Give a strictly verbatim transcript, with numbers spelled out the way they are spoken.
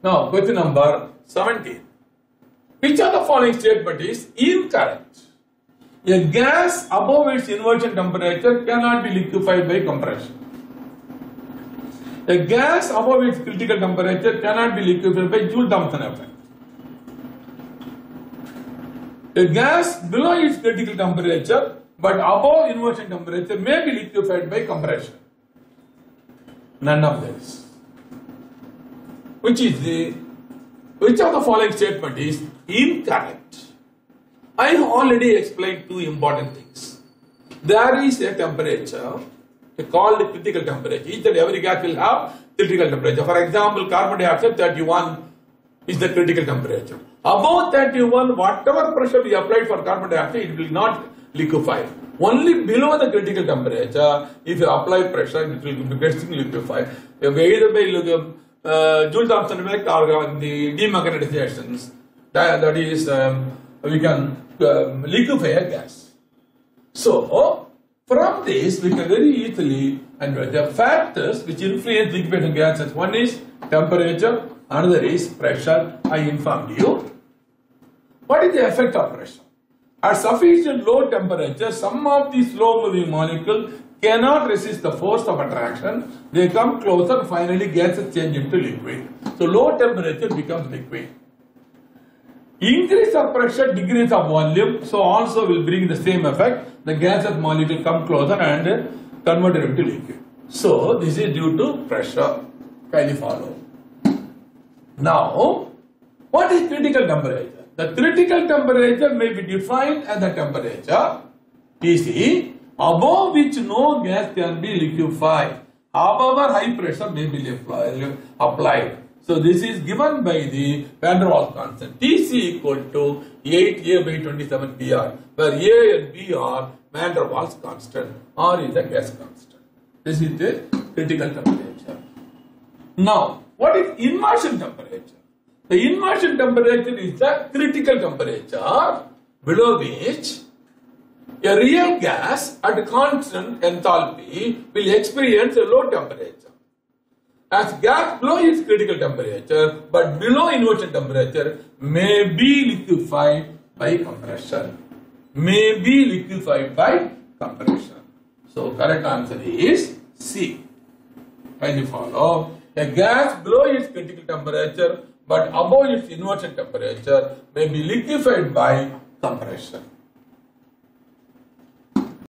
Now, question number seventeen. Which of the following statement is incorrect? A gas above its inversion temperature cannot be liquefied by compression. A gas above its critical temperature cannot be liquefied by Joule-Thomson effect. A gas below its critical temperature but above inversion temperature may be liquefied by compression. None of this. Which is the which of the following statement is incorrect? I have already explained two important things. There is a temperature called critical temperature. Each and every gas will have critical temperature. For example, carbon dioxide thirty-one is the critical temperature. Above thirty-one, whatever pressure we apply for carbon dioxide, it will not liquefy. Only below the critical temperature, if you apply pressure, it will get liquefied. Either by uh, Joule-Thomson effect or the demagnetizations, that, that is, um, we can um, liquefy a gas. So, from this, we can very easily understand the factors which influence liquefaction gases. One is temperature, another is pressure. I informed you. What is the effect of pressure? At sufficient low temperature, some of these slow-moving molecules cannot resist the force of attraction. They come closer and finally gases change into liquid. So, low temperature becomes liquid. Increase of pressure, decrease of volume, so also will bring the same effect. The gases molecule come closer and convert it into liquid. So, this is due to pressure. Kindly follow. Now, what is critical temperature? The critical temperature may be defined as the temperature T C above which no gas can be liquefied. However, high pressure may be applied. So, this is given by the Van der Waals constant. T C equal to eight A by twenty-seven B R, where A and B are Van der Waals constant. R is a gas constant. This is the critical temperature. Now, what is immersion temperature? The immersion temperature is the critical temperature below which a real gas at constant enthalpy will experience a low temperature. As gas below its critical temperature but below inversion temperature may be liquefied by compression. May be liquefied by compression. So, correct answer is C. Kindly follow. A gas below its critical temperature but above its inversion temperature may be liquefied by compression.